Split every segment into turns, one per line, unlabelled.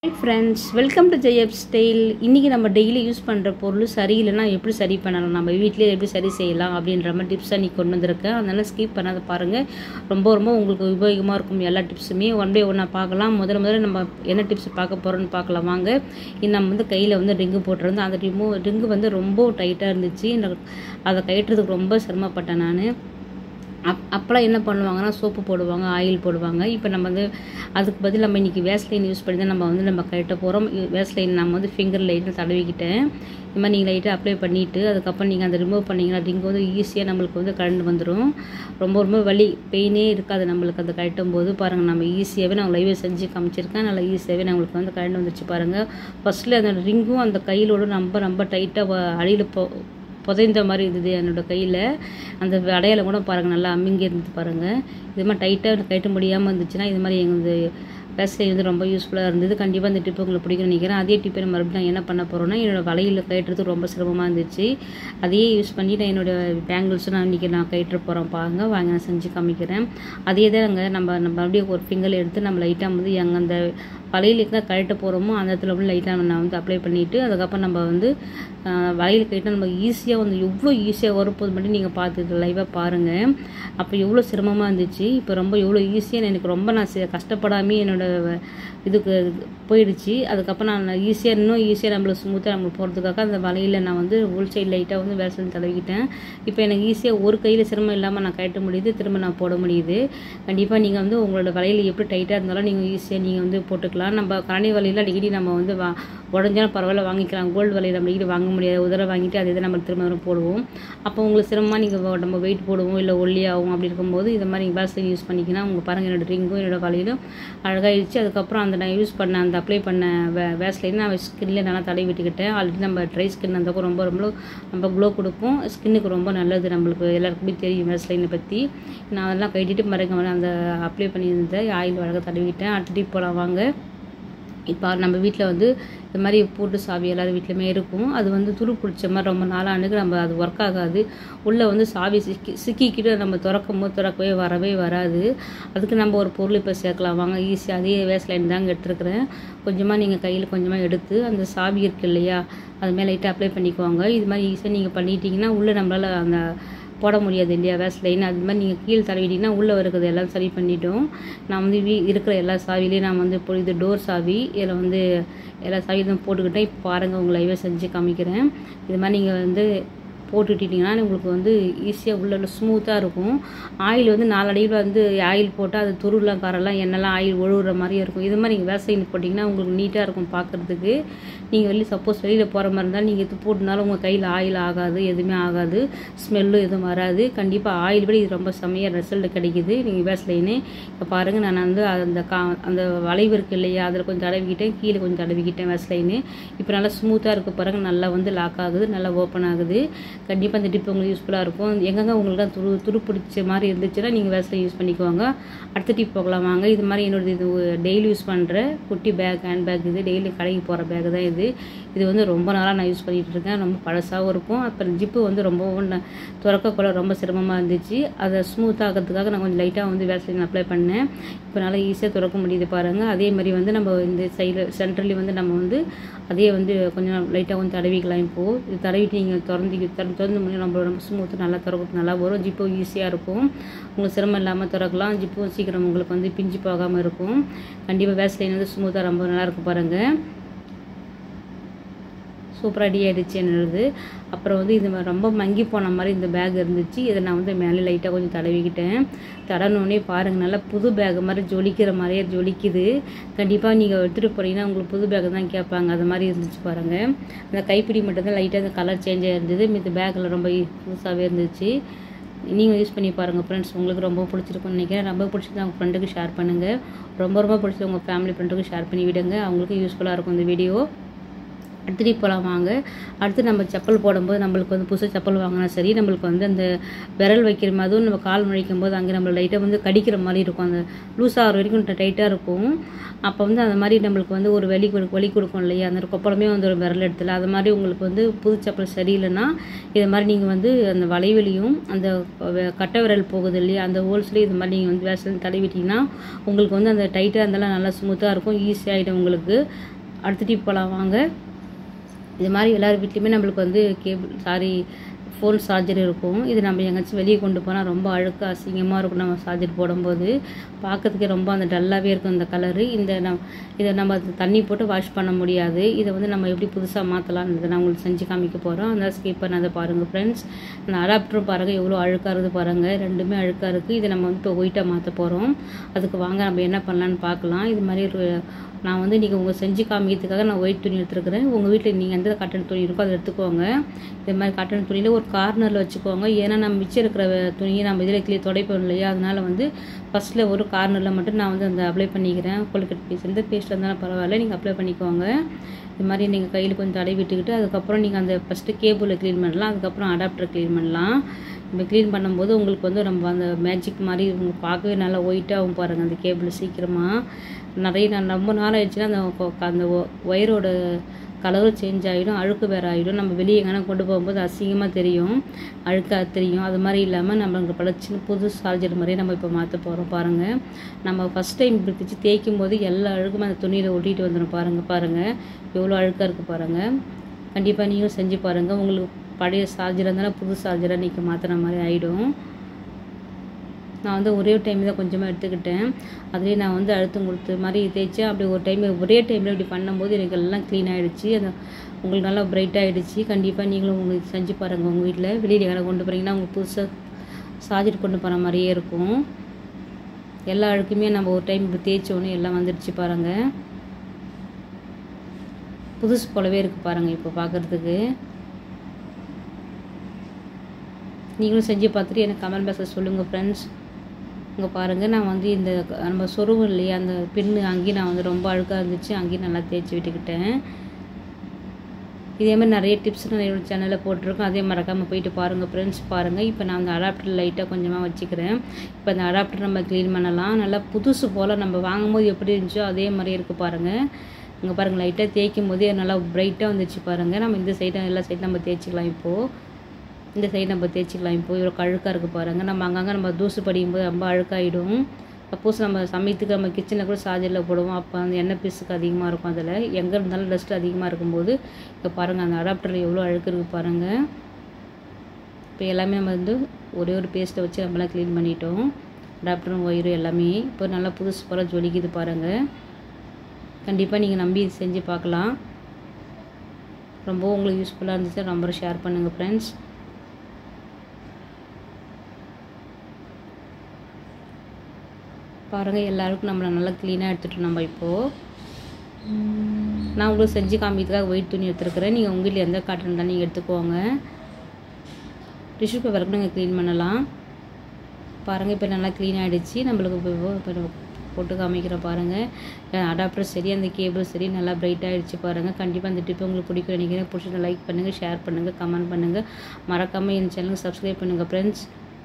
Hi friends, welcome to JF Style. இன்னைக்கு நம்ம daily use பண்ற பொருள் சரியில்லைனா எப்படி சரி பண்ணலாம், நம்ம வீட்லயே எப்படி சரி செய்யலாம் அப்படின்ற மாதிரி டிப்ஸ் நீ கொண்டு வந்திருக்கேன். அதனால ஸ்கிப் பண்ணாத பாருங்க. ரொம்ப உங்களுக்கு உபயோகமா இருக்கும் எல்லா டிப்ஸுமே. ஒன் பை ஒன்னா பார்க்கலாம். முதல்ல நம்ம என்ன டிப்ஸ் பார்க்க போறோம்னு பார்க்கலாம் வாங்க. நம்ம வந்து கையில வந்து ரிங்கு போட்டுருந்தோம். அந்த ரிங்கு வந்து ரொம்ப டைட்டா இருந்துச்சு. அதை கழட்டுறதுக்கு ரொம்ப சிரமப்பட்டேன் நான். அப்போலாம் என்ன பண்ணுவாங்கன்னா சோப்பு போடுவாங்க, ஆயில் போடுவாங்க. இப்போ நம்ம வந்து அதுக்கு பதில் நம்ம இன்றைக்கி வேஸ்லைன் யூஸ் பண்ணி தான் நம்ம கட்ட போகிறோம். வேஸ்லைன் நம்ம வந்து ஃபிங்கர் லைட்டாக தடவிக்கிட்டேன். இந்த மாதிரி நீங்கள் லைட்டாக அப்ளை பண்ணிவிட்டு அதுக்கப்புறம் நீங்கள் அதை ரிமூவ் பண்ணிங்கன்னா ரிங் வந்து ஈஸியாக நம்மளுக்கு வந்து கழண்டு வந்துடும். ரொம்ப வலி பெயினே இருக்காது நம்மளுக்கு அதை கழட்டும் போது. பாருங்கள், நம்ம ஈஸியாகவே நான் லைவே செஞ்சு காமிச்சிருக்கேன். நல்லா ஈஸியாகவே நம்மளுக்கு வந்து கழண்டு வந்துச்சு பாருங்கள். ஃபஸ்ட்டில் அந்த ரிங்கும் அந்த கையிலோடு ரொம்ப டைட்டாக அடியில் புதைந்த மாதிரி இருந்தது என்னோடய கையில். அந்த அடையாளம் கூட பாருங்கள் நல்லா அம்மிங்க இருந்தது பாருங்கள். இது மாதிரி டைட்டாக கட்ட முடியாமல் இருந்துச்சுன்னா இது மாதிரி எங்கள் வேஸ்லைன் வந்து ரொம்ப யூஸ்ஃபுல்லாக இருந்தது. கண்டிப்பாக இந்த டிப்பு உங்களுக்கு பிடிக்கும்னு நினைக்கிறேன். அதே டிப்பை நான் மறுபடியும் நான் என்ன பண்ண போகிறேன்னா, என்னோடய வலையில் கட்டுறதுக்கு ரொம்ப சிரமமாக இருந்துச்சு. அதையே யூஸ் பண்ணி நான் என்னோடய பேங்கிள்ஸும் நான் இன்றைக்கி கட்டுற போகிறேன் பாருங்க. வாங்க நான் செஞ்சு காமிக்கிறேன். அதே தான் நம்ம மறுபடியும் ஒரு ஃபிங்கர் எடுத்து நம்ம லைட்டாக வந்து அந்த வலையில் தான் கழட்ட போகிறோமோ அந்த இடத்துல வந்து லைட்டாக நான் வந்து அப்ளை பண்ணிவிட்டு அதுக்கப்புறம் நம்ம வந்து வலையில் கழட்டால் நம்ம ஈஸியாக வந்து எவ்வளோ ஈஸியாக வரப்போது மட்டும் நீங்கள் பார்த்துட்டு லைவாக பாருங்கள். அப்போ எவ்வளோ சிரமமாக இருந்துச்சு. இப்போ எவ்வளோ ஈஸியாக எனக்கு ரொம்ப நான் கஷ்டப்படாமல் என்னோடய இதுக்கு போயிடுச்சு. அதுக்கப்புறம் நான் இன்னும் ஈஸியாக நம்மளுக்கு ஸ்மூத்தாக நம்மளுக்கு போகிறதுக்காக அந்த வலையில் நான் வந்து உள் சைடு லைட்டாக வந்து வேஸ்லைன் தடவிக்கிட்டேன். இப்போ எனக்கு ஈஸியாக ஒரு கையில் சிரமம் இல்லாமல் நான் கட்ட முடியுது, திரும்ப நான் போட முடியுது. கண்டிப்பாக நீங்கள் வந்து உங்களோட வலையில் எப்படி டைட்டாக இருந்தாலும் நீங்கள் ஈஸியாக நீங்கள் வந்து போட்டுக்கலாம். நம்ம கரணி வலையில் அடிக்கடி நம்ம வந்து உடஞ்சாலும் பரவாயில்ல வாங்கிக்கலாம். கோல்டு வலையில் நம்ம அடிக்கடி வாங்க முடியாது. உதர வாங்கிட்டு அதே தான் நம்ம திரும்ப போடுவோம். அப்போ உங்களுக்கு சிரமமாக நீங்கள் நம்ம வெயிட் போடுவோம் இல்லை ஒல்லியாகும். அப்படி இருக்கும்போது இந்த மாதிரி நீங்கள் வேஸ்லைன் யூஸ் பண்ணிக்கலாம். உங்கள் பாருங்கள் என்னோடய ரிங்கும் என்னோடய வலையிலும் அழகாகிடுச்சு. அதுக்கப்புறம் அந்த நான் யூஸ் பண்ண அந்த அப்ளை பண்ண வேஸ்லைன் நான் ஸ்கின்ல நல்லா தடவி விட்டுக்கிட்டேன். ஆல்ரெடி நம்ம ட்ரை ஸ்கின் அந்த ரொம்ப க்ளோ கொடுக்கும். ஸ்கின்னுக்கு ரொம்ப நல்லது. நம்மளுக்கு எல்லாருக்குமே தெரியும் வேஸ்லைனை பற்றி. நான் அதெல்லாம் கட்டிட்டு மறக்க அந்த அப்ளை பண்ணியிருந்த ஆயில் அழகாக தடவிக்கிட்டேன். அடுத்த டிப் போகலாம் வாங்க. இப்போ நம்ம வீட்டில் வந்து இந்த மாதிரி பூட்டு சாவி எல்லாரும் வீட்லையுமே இருக்கும். அது வந்து துரு பிடிச்ச மாதிரி ரொம்ப நாளானுக்கு நம்ம அது ஒர்க் ஆகாது. உள்ளே வந்து சாவி சிக்கிக்கிட்டு நம்ம திறக்கவே வராது. அதுக்கு நம்ம ஒரு பொருள் இப்போ சேர்க்கலாம் வாங்க. ஈஸியாக அதே வேஸ்லைன் தாங்க எடுத்துருக்குறேன். கொஞ்சமாக நீங்கள் கையில் கொஞ்சமாக எடுத்து அந்த சாவி இருக்குது இல்லையா, அது மேலே லைட்டாக அப்ளை பண்ணிக்குவாங்க. இது மாதிரி ஈஸியாக நீங்கள் பண்ணிட்டீங்கன்னா உள்ளே நம்மளால் அந்த போட முடியாது இல்லையா வேஸ்லைன். அது மாதிரி நீங்கள் கீழே தடவிட்டிங்கன்னா உள்ளே இருக்கிறது எல்லாம் சரி பண்ணிட்டோம். நான் வந்து இருக்கிற எல்லா சாவிலையும் நான் வந்து இது டோர் சாவி இதில் வந்து எல்லா சாவியும் தான் போட்டுக்கிட்டேன். இப்போ பாருங்கள் உங்களை லைவாக செஞ்சு காமிக்கிறேன். இது மாதிரி நீங்கள் வந்து போட்டுக்கிட்டிங்கன்னா உங்களுக்கு வந்து ஈஸியாக உள்ள ஸ்மூத்தாக இருக்கும். ஆயில் வந்து 4 அடியில் வந்து ஆயில் போட்டால் அது துருலாம் காரெல்லாம் எண்ணெய்லாம் ஆயில் ஒழுகுற மாதிரியே இருக்கும். இது மாதிரி நீங்கள் வேஸ்லைன் போட்டிங்கன்னா உங்களுக்கு நீட்டாக இருக்கும் பார்க்குறதுக்கு. நீங்கள் சப்போஸ் வெளியில் போகிற மாதிரி இருந்தாலும் நீங்கள் இது போட்டுனாலும் உங்கள் கையில் ஆயில் ஆகாது, எதுவுமே ஆகாது, ஸ்மெல்லும் எதுவும் வராது. கண்டிப்பாக ஆயில் விட இது ரொம்ப செம்மையாக ரிசல்ட் கிடைக்கிது. நீங்கள் வேஸ்லைனு இப்போ பாருங்கள். நான் வந்து அந்த வளைவு இருக்குது இல்லையா, அதில் கொஞ்சம் தடவிக்கிட்டேன், கீழே கொஞ்சம் தடவிக்கிட்டேன் வேஸ்லைனு. இப்போ நல்லா ஸ்மூத்தாக இருக்க பாருங்கள். நல்லா வந்து லாக் ஆகுது, நல்லா ஓப்பன் ஆகுது. கண்டிப்பாக இந்த டிப் உங்களுக்கு யூஸ்ஃபுல்லாக இருக்கும். எங்கெங்க உங்களுக்கு தான் துரு பிடிச்ச மாதிரி இருந்துச்சுன்னா நீங்கள் வேஸ்லைன் யூஸ் பண்ணிக்குவாங்க. அடுத்த டிப் போகலாம் வாங்க. இது மாதிரி என்னோடய இது டெய்லி யூஸ் பண்ணுற குட்டி ஹேண்ட் பேக். இது டெய்லி கடைக்கு போகிற பேக் தான் இது வந்து ரொம்ப நாளாக நான் யூஸ் பண்ணிகிட்டு இருக்கேன். ரொம்ப பழசாகவும் இருக்கும். அப்புறம் ஜிப்பு வந்து ரொம்பவும் திறக்கக்குள்ள ரொம்ப சிரமமாக இருந்துச்சு. அதை ஸ்மூத்தாக ஆகிறதுக்காக நான் கொஞ்சம் லைட்டாக வந்து வேஸ்லைன் அப்ளை பண்ணேன். இப்போ நல்லா ஈஸியாக திறக்க முடியுது பாருங்கள். அதே மாதிரி வந்து நம்ம இந்த சைடில் சென்ட்ரலி வந்து நம்ம வந்து அதே வந்து கொஞ்சம் லைட்டாக வந்து தடவிக்கலாம். இப்போது இது தடவிட்டு நீங்கள் திறந்து முடியும். ரொம்ப ஸ்மூத்தாக நல்லா திறக்கிறது நல்லா வரும். ஜிப்பும் ஈஸியாக இருக்கும். உங்களுக்கு சிரமம் இல்லாமல் திறக்கலாம். ஜிப்பும் சீக்கிரம் உங்களுக்கு வந்து பிஞ்சு போகாமல் இருக்கும். கண்டிப்பாக வேஸ்லைன் வந்து ஸ்மூத்தாக ரொம்ப நல்லாயிருக்கு பாருங்கள். சூப்பராக ரெடி ஆகிடுச்சு என்னது. அப்புறம் வந்து இது ரொம்ப மங்கி போன மாதிரி இந்த பேக் இருந்துச்சு. இதை நான் வந்து மேலே லைட்டாக கொஞ்சம் தடவிக்கிட்டேன். தடனோடனே பாருங்கள் நல்லா புது பேக் மாதிரி ஜொலிக்கிற மாதிரியே ஜொலிக்குது. கண்டிப்பாக நீங்கள் எடுத்துகிட்டு போனீங்கன்னா உங்களுக்கு புது பேக் தான் கேட்பாங்க. அது மாதிரி இருந்துச்சு பாருங்கள். அந்த கைப்பிடி மட்டும்தான் லைட்டாக அந்த கலர் சேஞ்ச் ஆகிருந்தது. இந்த பேக்கில் ரொம்ப புதுசாகவே இருந்துச்சு. நீங்கள் யூஸ் பண்ணி பாருங்கள் ஃப்ரெண்ட்ஸ். உங்களுக்கு ரொம்ப பிடிச்சிருக்குன்னு நினைக்கிறேன். ரொம்ப பிடிச்சது உங்கள் ஃப்ரெண்டுக்கு ஷேர் பண்ணுங்கள். ரொம்ப பிடிச்சது உங்கள் ஃபேமிலி ஃப்ரெண்டுக்கு ஷேர் பண்ணி விடுங்க. அவங்களுக்கு யூஸ்ஃபுல்லாக இருக்கும் இந்த வீடியோ. அடுத்துட்டு போகலாம் வாங்க. அடுத்து நம்ம செப்பல் போடும்போது நம்மளுக்கு வந்து புதுசாக செப்பல் வாங்கினா சரி, நம்மளுக்கு வந்து அந்த விரல் வைக்கிற மாதிரி நம்ம கால் முழிக்கும் போது அங்கே நம்ம லைட்டாக வந்து கடிக்கிற மாதிரி இருக்கும். அந்த லூஸ் ஆகிற வரைக்கும் டைட்டாக இருக்கும். அப்போ வந்து அந்த மாதிரி நம்மளுக்கு வந்து ஒரு வலி கொடுக்கும் இல்லையா, அந்த கொப்பளமே வந்து ஒரு விரல் இடத்துல. அது மாதிரி உங்களுக்கு வந்து புது செப்பல் சரியில்லைன்னா இது மாதிரி நீங்கள் வந்து அந்த வளைவலியும் அந்த கட்டை விரல் போகுது இல்லையா, அந்த ஹோல்ஸ்லேயும் இது மாதிரி நீங்கள் வந்து வேஸ்லைன் தடவிட்டிங்கன்னா உங்களுக்கு வந்து அந்த டைட்டாக இருந்தாலும் நல்லா ஸ்மூத்தாக இருக்கும். ஈஸியாகிடும் உங்களுக்கு. அடுத்த டிப் போகலாம் வாங்க. இது மாதிரி எல்லார் வீட்லேயுமே நம்மளுக்கு வந்து ஃபோன் சார்ஜர் இருக்கும். இது நம்ம எங்கேயாச்சும் வெளியே கொண்டு போனால் ரொம்ப அழுக்காக அசிங்கமாக இருக்கும். நம்ம சார்ஜர் போடும்போது பார்க்கறதுக்கே ரொம்ப அந்த டல்லாகவே இருக்கும் இந்த கலரு. இதை நம்ம தண்ணி போட்டு வாஷ் பண்ண முடியாது. இதை வந்து நம்ம எப்படி புதுசாக மாற்றலான்னு நான் உங்களுக்கு செஞ்சு காமிக்க போகிறோம். அந்த ஸ்கிப் பண்ணாத பாருங்கள் ஃப்ரெண்ட்ஸ். அந்த அடாப்டரும் பாருங்கள் எவ்வளோ அழுக்காக இருக்குது பாருங்கள். ரெண்டுமே அழுக்காக இருக்குது. இதை நம்ம வந்து இப்போ ஒயிட்டாக மாற்ற போகிறோம். அதுக்கு வாங்க நம்ம என்ன பண்ணலான்னு பார்க்கலாம். இது மாதிரி நான் வந்து இன்றைக்கி உங்கள் செஞ்சு காமிக்கிறதுக்காக நான் ஒயிட் துணி எடுத்துருக்கிறேன். உங்கள் வீட்டில் நீங்கள் எந்த காட்டன் துணி இருக்கோ அதை எடுத்துக்கோங்க. இது மாதிரி காட்டன் துணியில் ஒரு கார்னரில் வச்சுக்கோங்க. ஏன்னா நம்ம மிச்சம் இருக்கிற துணியை நம்ம இதில் துடைப்போம் இல்லையா, அதனால் வந்து ஃபஸ்ட்டில் ஒரு கார்னரில் மட்டும் நான் வந்து அந்த அப்ளை பண்ணிக்கிறேன். கொல்கட் பேஸ்ட் எந்த பேஸ்ட் இருந்தாலும் பரவாயில்ல, நீங்கள் அப்ளை பண்ணிக்கோங்க. இது மாதிரி நீங்கள் கையில் கொஞ்சம் தடவி விட்டுக்கிட்டு அதுக்கப்புறம் நீங்கள் அந்த ஃபஸ்ட்டு கேபிளை க்ளீன் பண்ணலாம். அதுக்கப்புறம் அடாப்டரை க்ளீன் பண்ணலாம். இப்போ க்ளீன் பண்ணும்போது உங்களுக்கு வந்து நம்ம அந்த மேஜிக் மாதிரி உங்களுக்கு பார்க்கவே நல்லா ஒயிட்டாகவும் பாருங்கள். அந்த கேபிள் சீக்கிரமாக நான் ரொம்ப நாள் ஆயிடுச்சுன்னா அந்த ஒயரோட கலரும் சேஞ்ச் ஆகிடும், அழுக்கு வேறு ஆகிடும். நம்ம வெளியே எங்கன்னா கொண்டு போகும்போது அசிங்கமாக தெரியும், அழுக்காக தெரியும். அது மாதிரி இல்லாமல் நம்மளுக்கு பழச்சின்னு புது சார்ஜர் மாதிரியே நம்ம இப்போ மாற்ற போகிறோம் பாருங்கள். நம்ம ஃபஸ்ட் டைம் இப்படி பிடிச்சி தேய்க்கும் போது எல்லா அழுக்குமே அந்த துணியில் ஒட்டிகிட்டு வந்துடும் பாருங்கள் எவ்வளோ அழுக்காக இருக்குது பாருங்கள். கண்டிப்பாக நீங்களும் செஞ்சு பாருங்கள். உங்களுக்கு பழைய சார்ஜராக இருந்தாலும் புது சார்ஜராக இன்றைக்கி மாற்றுற மாதிரி ஆகிடும். நான் வந்து ஒரே டைம் தான் கொஞ்சமாக எடுத்துக்கிட்டேன். அதுலேயே நான் வந்து அழுத்தம் கொடுத்த மாதிரி தேய்ச்சேன். அப்படி ஒரே டைமில் இப்படி பண்ணும்போது எனக்கு எல்லாம் க்ளீன் ஆகிடுச்சு. அது உங்களுக்கு நல்லா பிரைட் ஆகிடுச்சு. கண்டிப்பாக நீங்களும் உங்களுக்கு செஞ்சு பாருங்கள். உங்கள் வீட்டில் வெளியில் எங்கே கொண்டு போகிறீங்கன்னா உங்களுக்கு புதுசாக சார்ஜர் கொண்டு போகிற மாதிரியே இருக்கும். எல்லா அழுக்குமே நம்ம ஒரு டைம் இப்படி தேய்ச்சோன்னே எல்லாம் வந்துடுச்சு பாருங்கள். புதுசு போலவே இருக்குது பாருங்கள் இப்போ பார்க்குறதுக்கு. நீங்களும் செஞ்சு பார்த்துட்டு எனக்கு கமெண்ட் பாக்ஸில் சொல்லுங்கள் ஃப்ரெண்ட்ஸ். இங்கே பாருங்கள், நான் வந்து இந்த நம்ம சொருவும் இல்லையா அந்த பின்னு அங்கேயும் நான் வந்து ரொம்ப அழுக்காக இருந்துச்சு, அங்கேயும் நல்லா தேய்ச்சி விட்டுக்கிட்டேன். இதே மாதிரி நிறைய டிப்ஸ் நான் என்னோடய சேனலில் போட்டிருக்கோம். அதே மறக்காமல் போயிட்டு பாருங்கள் ஃப்ரெண்ட்ஸ். பாருங்கள் இப்போ நான் அந்த அடாப்டர் லைட்டாக கொஞ்சமாக வச்சுக்கிறேன். இப்போ அந்த அடாப்டர் நம்ம க்ளீன் பண்ணலாம். நல்லா புதுசு போல் நம்ம வாங்கும்போது எப்படி இருந்துச்சோ அதே மாதிரி இருக்குது பாருங்கள். இங்கே பாருங்கள் லைட்டாக தேய்க்கும் போதே நல்லா ப்ரைட்டாக வந்துச்சு பாருங்கள். நம்ம இந்த சைடு எல்லா சைடும் நம்ம தேய்ச்சிக்கலாம். இப்போது இந்த சைடு நம்ம தேய்ச்சிக்கலாம். இப்போது இவ்வளோ அழுக்காக இருக்குது பாருங்கள். நம்ம அங்கங்கே நம்ம தூசு படிக்கும் போது ரொம்ப அழுக்காகிடும். சப்போஸ் நம்ம சமயத்துக்கு நம்ம கிச்சனில் கூட சார்ஜரில் போடுவோம், அப்போ அந்த எண்ணெய் பீஸுக்கு அதிகமாக இருக்கும். அதில் எங்கே இருந்தாலும் டஸ்ட் அதிகமாக இருக்கும்போது இப்போ பாருங்கள் அந்த அடாப்டரில் எவ்வளோ அழுக்கு இருக்குது பாருங்கள். இப்போ எல்லாமே நம்ம வந்து ஒரே ஒரு பேஸ்ட்டை வச்சு நம்மளாம் க்ளீன் பண்ணிட்டோம். அடாப்டரும் ஒயரும் எல்லாமே இப்போ நல்லா புதுசு போல் ஜொலிக்குது பாருங்கள். கண்டிப்பாக நீங்கள் நம்பி செஞ்சு பார்க்கலாம். ரொம்ப உங்களுக்கு யூஸ்ஃபுல்லாக இருந்துச்சு. ரொம்ப ஷேர் பண்ணுங்கள் ஃப்ரெண்ட்ஸ். பாருங்கள் எல்லாருக்கும் நம்மளை நல்லா க்ளீனாக எடுத்துகிட்டோம். நம்ம இப்போது நான் உங்களுக்கு செஞ்சு காமிக்கிறதுக்காக ஒயிட் துணி எடுத்துருக்கிறேன். நீங்கள் உங்கள் வீட்டில் எந்த காட்டன் தான் நீங்கள் எடுத்துக்கோங்க. டிஷ்யூ பேப்பர் கூட நீங்கள் க்ளீன் பண்ணலாம். பாருங்கள் இப்போ நல்லா க்ளீன் ஆகிடுச்சு. நம்மளுக்கு இப்போ போட்டு காமிக்கிறேன் பாருங்கள். அடாப்டர் சரி அந்த கேபிள் சரி நல்லா பிரைட் ஆகிடுச்சு பாருங்கள். கண்டிப்பாக அந்த டிப் உங்களுக்கு பிடிக்கும் நினைக்கிறேன். பிடிச்சதை லைக் பண்ணுங்கள், ஷேர் பண்ணுங்கள், கமெண்ட் பண்ணுங்கள். மறக்காமல் என் சேனலுக்கு சப்ஸ்கிரைப் பண்ணுங்கள் ஃப்ரெண்ட்ஸ்.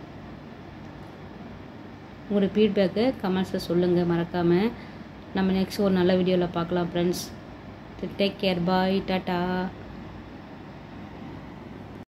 உங்களோட ஃபீட்பேக்கை கமெண்ட்ஸில் சொல்லுங்கள் மறக்காமல். நம்ம நெக்ஸ்ட் ஒரு நல்ல வீடியோவில் பார்க்கலாம் friends. Take care, bye, tata.